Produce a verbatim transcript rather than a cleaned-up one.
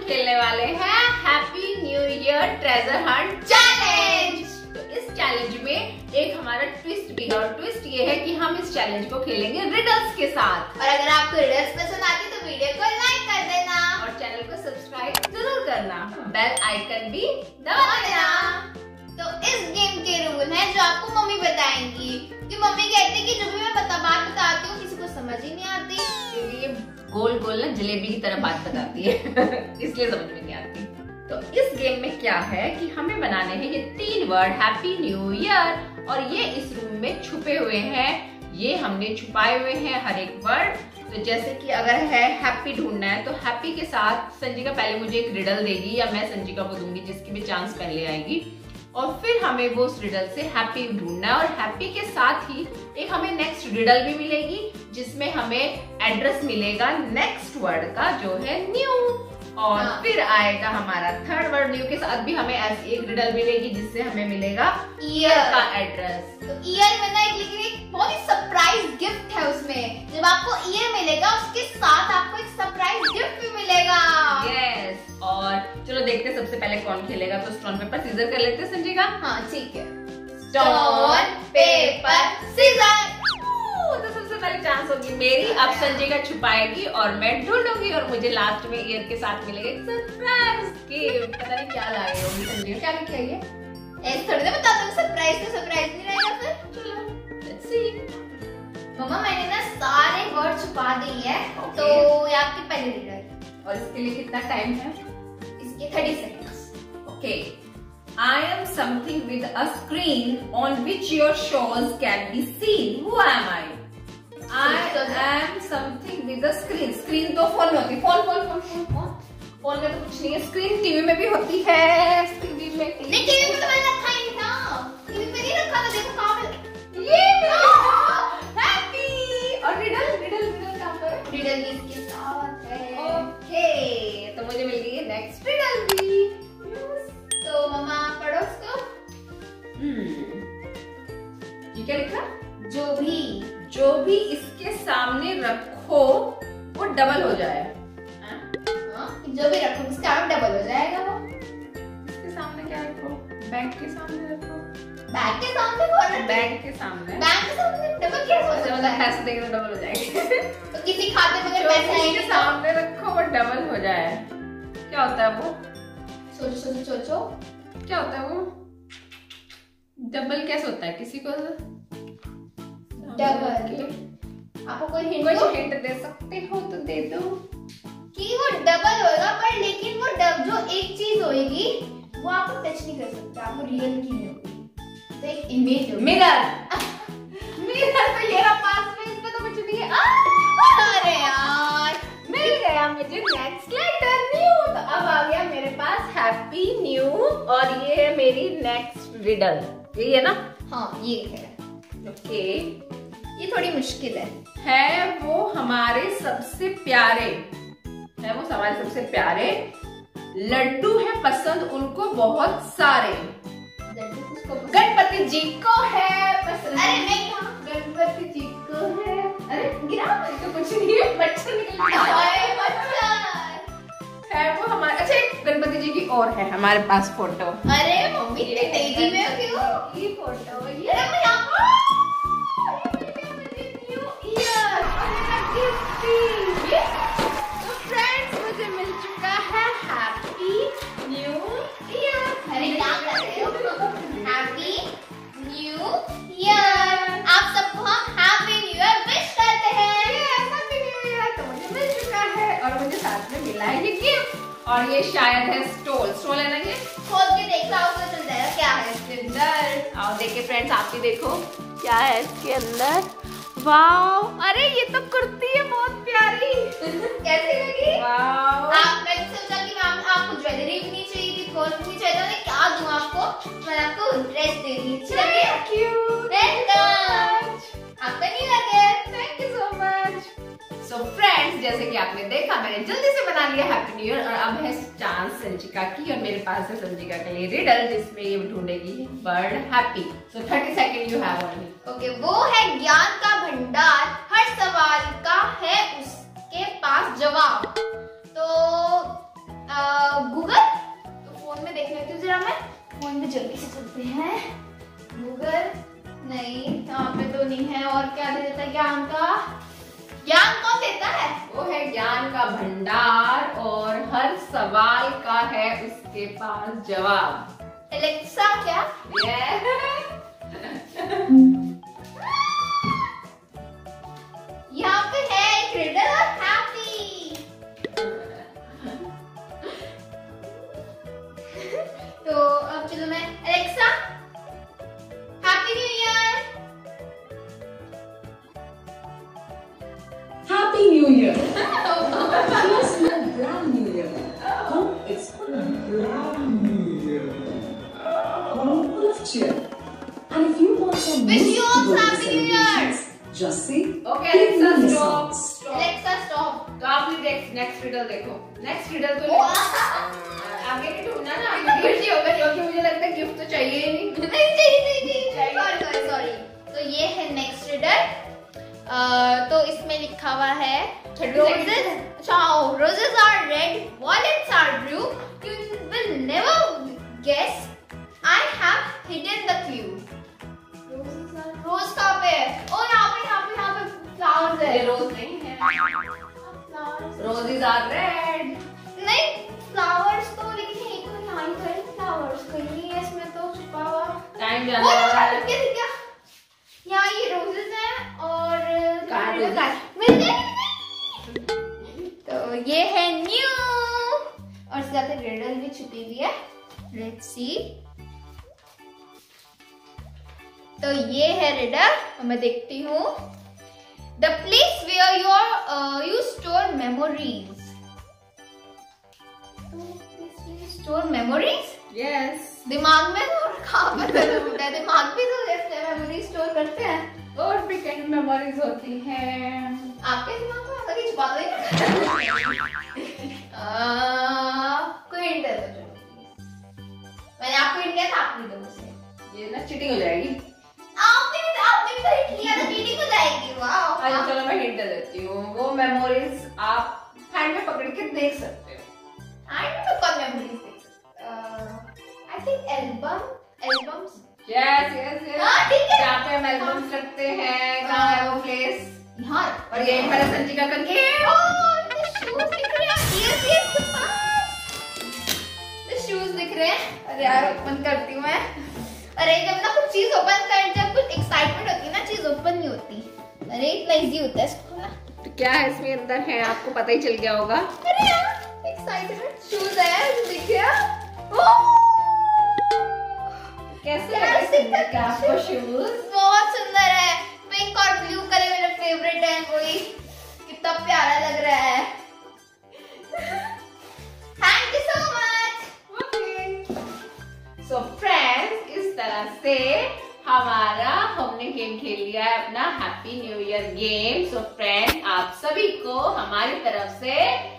खेलने वाले हैं happy new year treasure hunt challenge. तो इस चैलेंज में एक हमारा ट्विस्ट भी है और ट्विस्ट ये है कि हम इस चैलेंज को खेलेंगे रिडल्स के साथ। और अगर आपको रिडल्स पसंद आती तो वीडियो को लाइक कर देना और चैनल को सब्सक्राइब जरूर करना, बेल आइकन भी दबा देना। तो इस गेम के रूल हैं जो आपको मम्मी बताएंगी, कि मम्मी कहती है कि जो भी मैं बता बात बताती हूँ किसी को समझ ही नहीं आती, क्योंकि ये गोल गोल ना जलेबी की तरह बात बताती है इसलिए समझ में नहीं आती। तो इस गेम में क्या है कि हमें बनाने हैं ये तीन वर्ड हैप्पी न्यू ईयर, और ये इस रूम में छुपे हुए हैं। ये हमने छुपाए हुए हैं हर एक वर्ड। तो जैसे कि अगर है हैप्पी ढूंढना है तो हैप्पी के साथ संजिका पहले मुझे एक रिडल देगी या मैं संजिका को दूंगी, जिसकी भी चांस पहले आएगी, और फिर हमें वो उस रिडल से हैप्पी ढूंढना है। और हैप्पी के साथ ही एक हमें नेक्स्ट रिडल भी मिलेगी जिसमें हमें एड्रेस मिलेगा नेक्स्ट वर्ड का जो है न्यू, और हाँ। फिर आएगा हमारा थर्ड वर्ड न्यू के साथ भी हमें ऐसी एक रिडल मिलेगी जिससे हमें मिलेगा ईयर का एड्रेस। तो ईयर में ना एक लेकिन एक बहुत ही सरप्राइज गिफ्ट है उसमें। जब आपको ईयर मिलेगा उसके साथ आपको एक सरप्राइज गिफ्ट भी मिलेगा। यस, और चलो देखते हैं सबसे पहले कौन खेलेगा। तो स्टोन पेपर सीजर कर लेते हैं संजिका। हाँ ठीक है, स्टोन पेपर सीजर। तो सबसे पहले चांस होगी मेरी। अब संजिका छुपाएगी और मैं ढूंढूंगी और मुझे लास्ट में ईयर के साथ मिलेगा एक सरप्राइज गिफ्ट। पता नहीं क्या लाए होगी संजिका, क्या लेके आई है? ऐसे थोड़ी ना बता दूं सरप्राइज, तो सरप्राइज नहीं रहेगा फिर। चलो लेट्स सी। मम्मा मैंने ना सारे वर्ड छुपा दिए हैं। okay. तो ये आपकी पहली रिडल, और इसके लिए कितना टाइम है? इसके तीस seconds. Okay. I am something with a screen on which your shows can be seen. Who am I? I am something with a screen. Screen तो फोन में होती है। Phone phone phone phone phone phone में तो कुछ नहीं है। Screen TV में भी होती है। टीवी में नहीं, टीवी में तो मैंने रखा ही नहीं था। टीवी में नहीं रखा था। देखो कहाँ पे ये हैप्पी। और रिडल रिडल रिडल कहाँ पर? रिडल भी इसके साथ है। ओके, तो मुझे मिल गई है नेक्स्ट रिडल भी। तो मम्मा पढ़ो उसको। हम्म, ये क्या लिखा? जो भी जो भी इसके सामने रखो वो डबल हो जाए। हाँ? हाँ, जो भी रखो उसका आम डबल हो जाएगा। वो इसके सामने क्या रखो? बैंक के सामने रखो। बैंक के सामने कौन रखे? बैंक के सामने। बैंक के सामने डबल कैसे हो सकता है? पैसे देंगे तो डबल हो जाएंगे। तो किसी खाते में अगर पैसे आएंगे इसके सामने रखो वो डबल हो जाए। क्या होता है वो? सोचो सोचो सोचो क्या होता है वो? डबल कैसे होता है? किसी को डबल आपको कोई हिंट कोई दो? हिंट दे सकते हो तो दे दो। कि वो डबल होगा, पर लेकिन वो डब जो एक चीज होगी वो आपको टच नहीं कर सकता, आपको रियल की नहीं होगी। तो एक इमेज होगी। मिरर। मिरर तो ये रहा पास में, इस पे तो कुछ नहीं है। अरे यार मिल गया मुझे नेक्स्ट लेटर न्यू। तो अब आ गया मेरे पास हैप्पी न्यू, और ये है मेरी नेक्स्ट रिडल। यही है ना? हाँ ये है। ओके, ये थोड़ी मुश्किल है। है वो हमारे सबसे प्यारे, है वो हमारे सबसे प्यारे, लड्डू है पसंद उनको बहुत सारे। गणपति जी को है पसंद। अरे नहीं था, गणपति जी को है। अरे गिरा तो कुछ नहीं है, मच्छर निकल गया। है वो हमारे, अच्छा एक गणपति जी की और है हमारे पास फोटो। अरे मम्मी इतनी तेजी में क्यों? ये फोटो ये अरे मैं तो फ्रेंड्स मुझे मिल चुका है हैप्पी न्यू ईयर। अरे क्या कर रहे हो? Happy new year. आप सबको हम हैप्पी न्यू ईयर विश करते हैं। Happy new year. तो मुझे मिल चुका है और मुझे साथ में मिला है ये गिफ्ट, और ये शायद है स्टोल। स्टोल है ना? ये खोल के देखा हो तो चल जाएगा क्या है इसके अंदर। आओ देखिए फ्रेंड्स, आप भी देखो क्या है इसके अंदर। वाओ, अरे ये तो कुर्ती है बहुत प्यारी। कैसी लगी? वाओ। आप मैं सोचा कि मैम आपको ज्वेलरी भी नहीं चाहिए थी, गोल्ड भी नहीं चाहिए था, मैं क्या दूं आपको? मैंने आपको ड्रेस दे दी। चलिए क्यूट। आपका नहीं लगे। Thank you so much. So friends, जैसे कि आपने देखा मैंने जल्दी से बना लिया हैप्पी न्यू ईयर, और अब है चांस संजिका की, और मेरे पास है संजिका के लिए रिडल जिसमें ये ढूंढेगी word happy. So thirty second you have only. Okay, वो है ज्ञान का भंडार, हर सवाल का है उसके पास जवाब। तो आ, करा मैं? फोन में जल्दी से चलते हैं। गूगल नहीं, यहाँ पे तो नहीं है। और क्या दे देता है ज्ञान का? ज्ञान कौन देता है? वो है ज्ञान का भंडार और हर सवाल का है उसके पास जवाब। एलेक्सा क्या? यहाँ पे है एक रिडल और हैप्पी। तो अब चलो मैं Alexa happy new year. Happy New Year! Here's your brand new year. Hope it's a brand new year. Home full of cheer. And if you want some Wish music you to all go to the Happy New Year. celebrations, just see. Okay Give me Alexa the stop songs. Stop. Alexa stop. तो आप next riddle देखो। Next riddle तो आगे नहीं ढूंढना ना, आगे खुशी होगा क्योंकि मुझे लगता है गिफ्ट तो चाहिए ही नहीं। नहीं चाहिए नहीं चाहिए। Sorry sorry sorry. तो ये है नेक्स्ट रिडल। तो इसमें लिखा हुआ है roses, ciao, roses are red, violets are blue. You will never guess. I have hidden the clue. Roses are रोज कहाँ पे है? ओ यहाँ पे यहाँ पे यहाँ पे फ्लावर्स है। ये रोज नहीं है। Flowers roses are red. नहीं, फ्लावर्स तो लेकिन एक तो यहाँ ही तो है फ्लावर्स। कहीं नहीं है इसमें तो छुपा हुआ। टाइम ओ जाने वाला यहाँ है। पे दिख गया। यहाँ ये रोजेस हैं और कहाँ है roses? मिल गए, मिल गए। तो ये है न्यू और इसके साथ रिडल भी छुपी हुई है। Let's see. तो ये है रिडल और मैं देखती हूँ। The place where your you store memories. Store memories yes. दिमाग में और कहाँ पे होता है? दिमाग भी तो मेमोरी स्टोर करते हैं। और भी कई मेमोरीज होती हैं। आपके दिमाग में अगर कुछ बात कोई हिंट दे दो। मैंने आपको हिंट दिया था, आपने दो मुझे। ये ना चीटिंग हो जाएगी। आपने भी आपने भी तो हिंट लिया था, चीटिंग हो जाएगी। वाओ। अच्छा चलो मैं हिंट दे देती हूँ। वो मेमोरीज आप हैंड में पकड़ के देख सकते हो। आई डोंट नो कौन मेमोरीज देख सकते। I think album albums. Yes yes yes. हाँ, ठीक है। जहाँ पे हम एल्बम्स रखते हैं, कहाँ है वो प्लेस? यहाँ। और ये हमारा संचिका का गेम। शूज दिख रहे हैं। यस यस द शूज दिख रहे हैं। अरे यार ओपन करती हूँ मैं। अरे जब ना कुछ चीज ओपन कर, जब कुछ एक्साइटमेंट होती है ना, चीज ओपन नहीं होती। अरे इतना इजी होता है इसको खोलना। तो क्या है इसमें अंदर है, आपको पता ही चल गया होगा। अरे यार एक्साइटमेंट शूज है, दिख गया। कैसे यार, लगे दिखता क्या आपको शूज? बहुत सुंदर है। पिंक और ब्लू कलर मेरा फेवरेट है। वही कितना प्यारा लग रहा है। Thank you so much. Okay so friends, इस तरह से हमारा हमने गेम खेल लिया है अपना happy new year game. So friends, आप सभी को हमारी तरफ से